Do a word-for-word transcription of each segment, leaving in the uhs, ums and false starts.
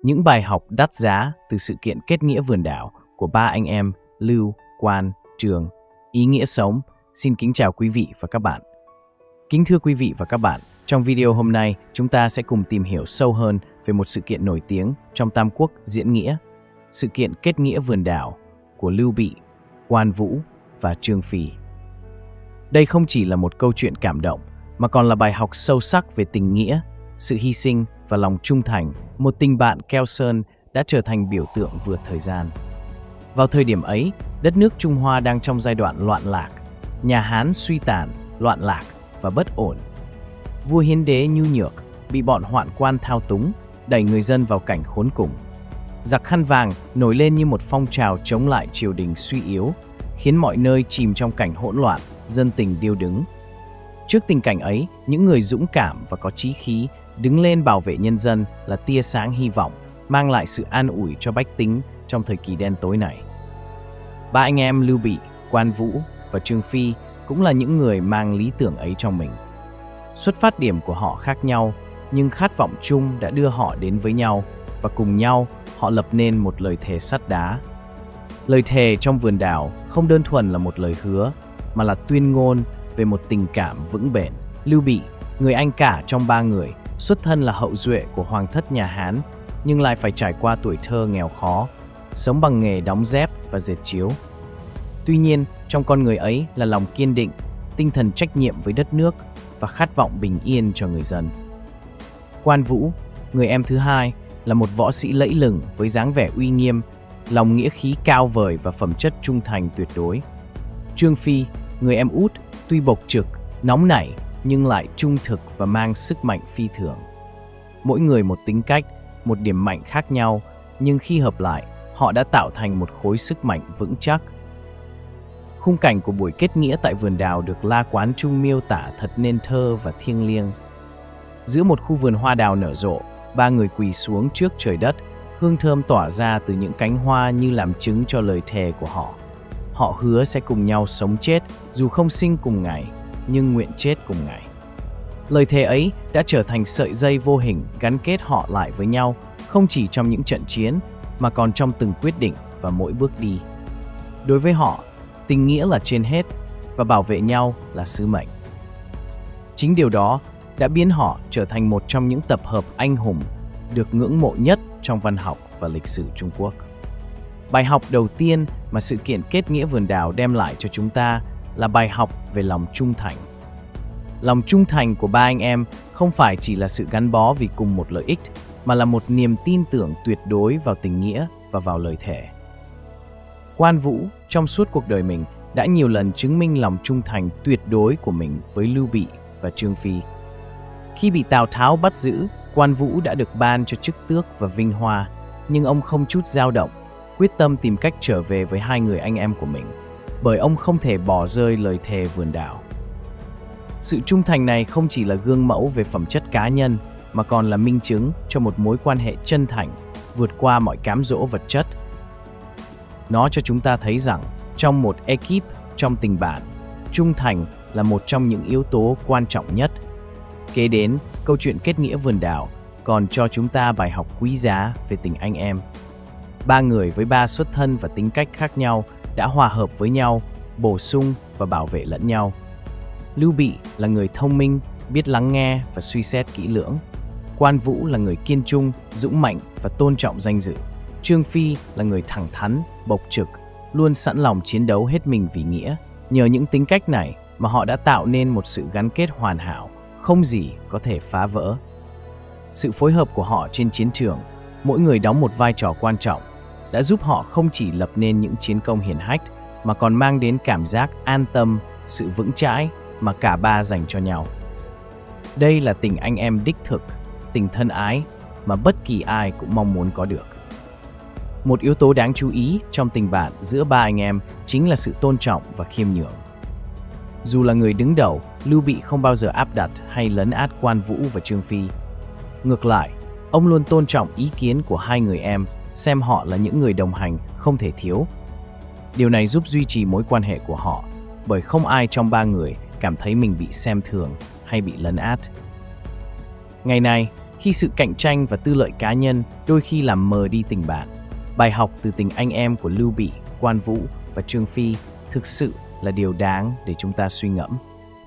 Những bài học đắt giá từ sự kiện kết nghĩa vườn đảo của ba anh em Lưu, Quan, Trường, ý nghĩa sống. Xin kính chào quý vị và các bạn. Kính thưa quý vị và các bạn, trong video hôm nay chúng ta sẽ cùng tìm hiểu sâu hơn về một sự kiện nổi tiếng trong Tam Quốc diễn nghĩa, sự kiện kết nghĩa vườn đảo của Lưu Bị, Quan Vũ và Trương Phi. Đây không chỉ là một câu chuyện cảm động, mà còn là bài học sâu sắc về tình nghĩa, sự hy sinh và lòng trung thành. Một tình bạn keo sơn đã trở thành biểu tượng vượt thời gian. Vào thời điểm ấy, đất nước Trung Hoa đang trong giai đoạn loạn lạc, nhà Hán suy tàn, loạn lạc và bất ổn. Vua Hiến Đế nhu nhược, bị bọn hoạn quan thao túng, đẩy người dân vào cảnh khốn cùng. Giặc khăn vàng nổi lên như một phong trào chống lại triều đình suy yếu, khiến mọi nơi chìm trong cảnh hỗn loạn, dân tình điêu đứng. Trước tình cảnh ấy, những người dũng cảm và có chí khí đứng lên bảo vệ nhân dân là tia sáng hy vọng, mang lại sự an ủi cho bách tính trong thời kỳ đen tối này. Ba anh em Lưu Bị, Quan Vũ và Trương Phi cũng là những người mang lý tưởng ấy trong mình. Xuất phát điểm của họ khác nhau, nhưng khát vọng chung đã đưa họ đến với nhau, và cùng nhau họ lập nên một lời thề sắt đá. Lời thề trong vườn đảo không đơn thuần là một lời hứa, mà là tuyên ngôn về một tình cảm vững bền. Lưu Bị, người anh cả trong ba người, xuất thân là hậu duệ của hoàng thất nhà Hán, nhưng lại phải trải qua tuổi thơ nghèo khó, sống bằng nghề đóng dép và dệt chiếu. Tuy nhiên, trong con người ấy là lòng kiên định, tinh thần trách nhiệm với đất nước và khát vọng bình yên cho người dân. Quan Vũ, người em thứ hai, là một võ sĩ lẫy lừng với dáng vẻ uy nghiêm, lòng nghĩa khí cao vời và phẩm chất trung thành tuyệt đối. Trương Phi, người em út, tuy bộc trực, nóng nảy nhưng lại trung thực và mang sức mạnh phi thường. Mỗi người một tính cách, một điểm mạnh khác nhau, nhưng khi hợp lại, họ đã tạo thành một khối sức mạnh vững chắc. Khung cảnh của buổi kết nghĩa tại vườn đào được La Quán Trung miêu tả thật nên thơ và thiêng liêng. Giữa một khu vườn hoa đào nở rộ, ba người quỳ xuống trước trời đất, hương thơm tỏa ra từ những cánh hoa như làm chứng cho lời thề của họ. Họ hứa sẽ cùng nhau sống chết, dù không sinh cùng ngày, nhưng nguyện chết cùng ngày. Lời thề ấy đã trở thành sợi dây vô hình gắn kết họ lại với nhau, không chỉ trong những trận chiến, mà còn trong từng quyết định và mỗi bước đi. Đối với họ, tình nghĩa là trên hết, và bảo vệ nhau là sứ mệnh. Chính điều đó đã biến họ trở thành một trong những tập hợp anh hùng được ngưỡng mộ nhất trong văn học và lịch sử Trung Quốc. Bài học đầu tiên mà sự kiện kết nghĩa vườn đào đem lại cho chúng ta là bài học về lòng trung thành. Lòng trung thành của ba anh em không phải chỉ là sự gắn bó vì cùng một lợi ích, mà là một niềm tin tưởng tuyệt đối vào tình nghĩa và vào lời thề. Quan Vũ trong suốt cuộc đời mình đã nhiều lần chứng minh lòng trung thành tuyệt đối của mình với Lưu Bị và Trương Phi. Khi bị Tào Tháo bắt giữ, Quan Vũ đã được ban cho chức tước và vinh hoa, nhưng ông không chút dao động, quyết tâm tìm cách trở về với hai người anh em của mình, bởi ông không thể bỏ rơi lời thề vườn đảo. Sự trung thành này không chỉ là gương mẫu về phẩm chất cá nhân, mà còn là minh chứng cho một mối quan hệ chân thành, vượt qua mọi cám dỗ vật chất. Nó cho chúng ta thấy rằng, trong một ekip, trong tình bạn, trung thành là một trong những yếu tố quan trọng nhất. Kế đến, câu chuyện kết nghĩa vườn đảo còn cho chúng ta bài học quý giá về tình anh em. Ba người với ba xuất thân và tính cách khác nhau đã hòa hợp với nhau, bổ sung và bảo vệ lẫn nhau. Lưu Bị là người thông minh, biết lắng nghe và suy xét kỹ lưỡng. Quan Vũ là người kiên trung, dũng mạnh và tôn trọng danh dự. Trương Phi là người thẳng thắn, bộc trực, luôn sẵn lòng chiến đấu hết mình vì nghĩa. Nhờ những tính cách này mà họ đã tạo nên một sự gắn kết hoàn hảo, không gì có thể phá vỡ. Sự phối hợp của họ trên chiến trường, mỗi người đóng một vai trò quan trọng, đã giúp họ không chỉ lập nên những chiến công hiển hách, mà còn mang đến cảm giác an tâm, sự vững chãi mà cả ba dành cho nhau. Đây là tình anh em đích thực, tình thân ái mà bất kỳ ai cũng mong muốn có được. Một yếu tố đáng chú ý trong tình bạn giữa ba anh em chính là sự tôn trọng và khiêm nhường. Dù là người đứng đầu, Lưu Bị không bao giờ áp đặt hay lấn át Quan Vũ và Trương Phi. Ngược lại, ông luôn tôn trọng ý kiến của hai người em, xem họ là những người đồng hành không thể thiếu. Điều này giúp duy trì mối quan hệ của họ, bởi không ai trong ba người cảm thấy mình bị xem thường hay bị lấn át. Ngày nay, khi sự cạnh tranh và tư lợi cá nhân đôi khi làm mờ đi tình bạn. Bài học từ tình anh em của Lưu Bị, Quan Vũ và Trương Phi thực sự là điều đáng để chúng ta suy ngẫm.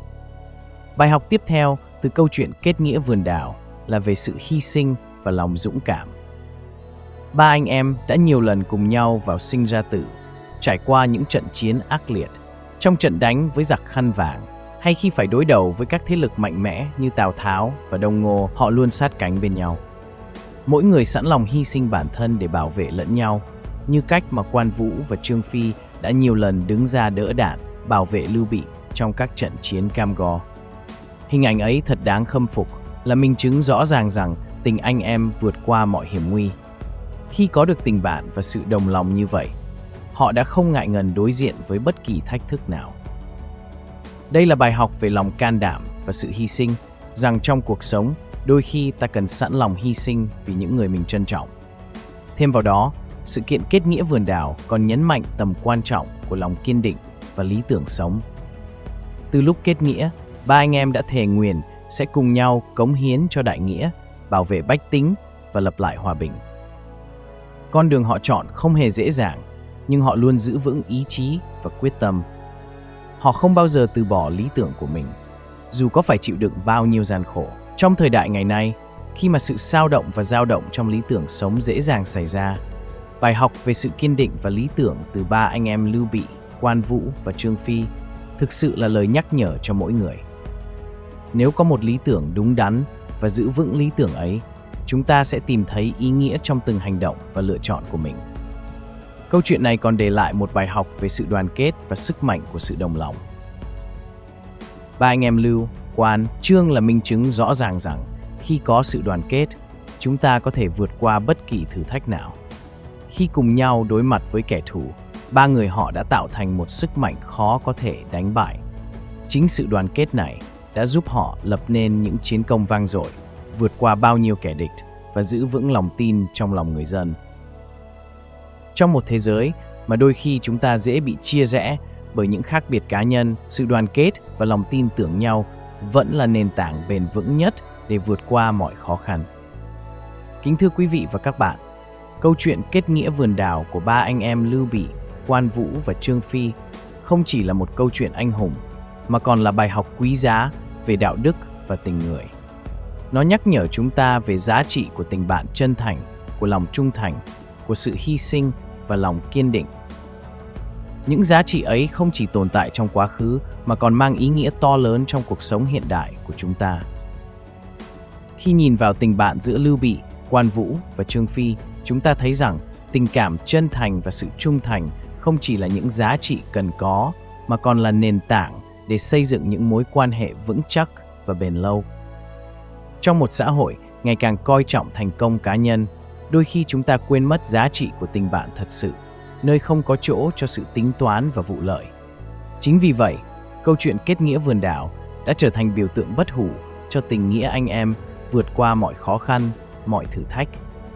Bài học tiếp theo từ câu chuyện kết nghĩa vườn đào là về sự hy sinh và lòng dũng cảm. Ba anh em đã nhiều lần cùng nhau vào sinh ra tử, trải qua những trận chiến ác liệt. Trong trận đánh với giặc khăn vàng, hay khi phải đối đầu với các thế lực mạnh mẽ như Tào Tháo và Đông Ngô, họ luôn sát cánh bên nhau. Mỗi người sẵn lòng hy sinh bản thân để bảo vệ lẫn nhau, như cách mà Quan Vũ và Trương Phi đã nhiều lần đứng ra đỡ đạn, bảo vệ Lưu Bị trong các trận chiến cam go. Hình ảnh ấy thật đáng khâm phục, là minh chứng rõ ràng rằng tình anh em vượt qua mọi hiểm nguy. Khi có được tình bạn và sự đồng lòng như vậy, họ đã không ngại ngần đối diện với bất kỳ thách thức nào. Đây là bài học về lòng can đảm và sự hy sinh, rằng trong cuộc sống, đôi khi ta cần sẵn lòng hy sinh vì những người mình trân trọng. Thêm vào đó, sự kiện kết nghĩa vườn đào còn nhấn mạnh tầm quan trọng của lòng kiên định và lý tưởng sống. Từ lúc kết nghĩa, ba anh em đã thề nguyền sẽ cùng nhau cống hiến cho đại nghĩa, bảo vệ bách tính và lập lại hòa bình. Con đường họ chọn không hề dễ dàng, nhưng họ luôn giữ vững ý chí và quyết tâm. Họ không bao giờ từ bỏ lý tưởng của mình, dù có phải chịu đựng bao nhiêu gian khổ. Trong thời đại ngày nay, khi mà sự xao động và dao động trong lý tưởng sống dễ dàng xảy ra, bài học về sự kiên định và lý tưởng từ ba anh em Lưu Bị, Quan Vũ và Trương Phi thực sự là lời nhắc nhở cho mỗi người. Nếu có một lý tưởng đúng đắn và giữ vững lý tưởng ấy, chúng ta sẽ tìm thấy ý nghĩa trong từng hành động và lựa chọn của mình. Câu chuyện này còn để lại một bài học về sự đoàn kết và sức mạnh của sự đồng lòng. Ba anh em Lưu, Quan, Trương là minh chứng rõ ràng rằng khi có sự đoàn kết, chúng ta có thể vượt qua bất kỳ thử thách nào. Khi cùng nhau đối mặt với kẻ thù, ba người họ đã tạo thành một sức mạnh khó có thể đánh bại. Chính sự đoàn kết này đã giúp họ lập nên những chiến công vang dội, vượt qua bao nhiêu kẻ địch và giữ vững lòng tin trong lòng người dân. Trong một thế giới mà đôi khi chúng ta dễ bị chia rẽ bởi những khác biệt cá nhân, sự đoàn kết và lòng tin tưởng nhau vẫn là nền tảng bền vững nhất để vượt qua mọi khó khăn. Kính thưa quý vị và các bạn, câu chuyện kết nghĩa vườn đào của ba anh em Lưu Bị, Quan Vũ và Trương Phi không chỉ là một câu chuyện anh hùng, mà còn là bài học quý giá về đạo đức và tình người. Nó nhắc nhở chúng ta về giá trị của tình bạn chân thành, của lòng trung thành, của sự hy sinh và lòng kiên định. Những giá trị ấy không chỉ tồn tại trong quá khứ mà còn mang ý nghĩa to lớn trong cuộc sống hiện đại của chúng ta. Khi nhìn vào tình bạn giữa Lưu Bị, Quan Vũ và Trương Phi, chúng ta thấy rằng tình cảm chân thành và sự trung thành không chỉ là những giá trị cần có, mà còn là nền tảng để xây dựng những mối quan hệ vững chắc và bền lâu. Trong một xã hội ngày càng coi trọng thành công cá nhân, đôi khi chúng ta quên mất giá trị của tình bạn thật sự, nơi không có chỗ cho sự tính toán và vụ lợi. Chính vì vậy, câu chuyện kết nghĩa vườn đào đã trở thành biểu tượng bất hủ cho tình nghĩa anh em vượt qua mọi khó khăn, mọi thử thách.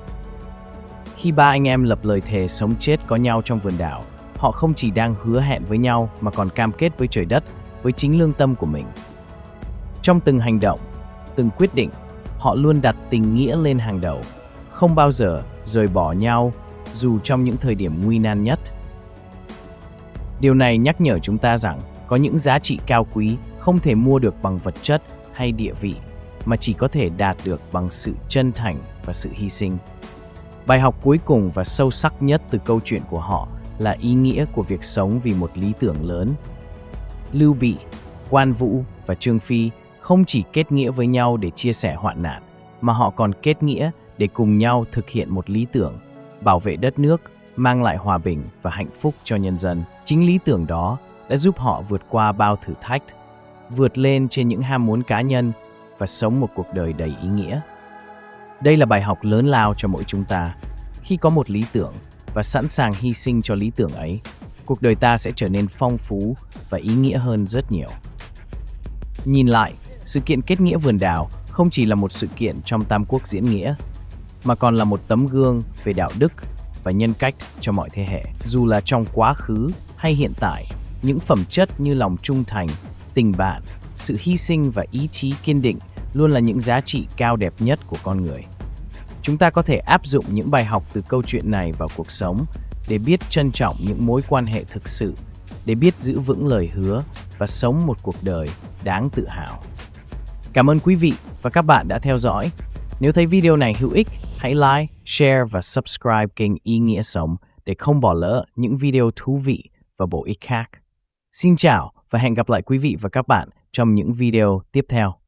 Khi ba anh em lập lời thề sống chết có nhau trong vườn đào, họ không chỉ đang hứa hẹn với nhau mà còn cam kết với trời đất, với chính lương tâm của mình. Trong từng hành động, từng quyết định, họ luôn đặt tình nghĩa lên hàng đầu, không bao giờ rời bỏ nhau dù trong những thời điểm nguy nan nhất. Điều này nhắc nhở chúng ta rằng có những giá trị cao quý không thể mua được bằng vật chất hay địa vị, mà chỉ có thể đạt được bằng sự chân thành và sự hy sinh. Bài học cuối cùng và sâu sắc nhất từ câu chuyện của họ là ý nghĩa của việc sống vì một lý tưởng lớn. Lưu Bị, Quan Vũ và Trương Phi không chỉ kết nghĩa với nhau để chia sẻ hoạn nạn, mà họ còn kết nghĩa để cùng nhau thực hiện một lý tưởng, bảo vệ đất nước, mang lại hòa bình và hạnh phúc cho nhân dân. Chính lý tưởng đó đã giúp họ vượt qua bao thử thách, vượt lên trên những ham muốn cá nhân và sống một cuộc đời đầy ý nghĩa. Đây là bài học lớn lao cho mỗi chúng ta. Khi có một lý tưởng và sẵn sàng hy sinh cho lý tưởng ấy, cuộc đời ta sẽ trở nên phong phú và ý nghĩa hơn rất nhiều. Nhìn lại, sự kiện kết nghĩa vườn đào không chỉ là một sự kiện trong Tam Quốc diễn nghĩa, mà còn là một tấm gương về đạo đức và nhân cách cho mọi thế hệ. Dù là trong quá khứ hay hiện tại, những phẩm chất như lòng trung thành, tình bạn, sự hy sinh và ý chí kiên định luôn là những giá trị cao đẹp nhất của con người. Chúng ta có thể áp dụng những bài học từ câu chuyện này vào cuộc sống để biết trân trọng những mối quan hệ thực sự, để biết giữ vững lời hứa và sống một cuộc đời đáng tự hào. Cảm ơn quý vị và các bạn đã theo dõi. Nếu thấy video này hữu ích, hãy like, share và subscribe kênh Ý Nghĩa Sống để không bỏ lỡ những video thú vị và bổ ích khác. Xin chào và hẹn gặp lại quý vị và các bạn trong những video tiếp theo.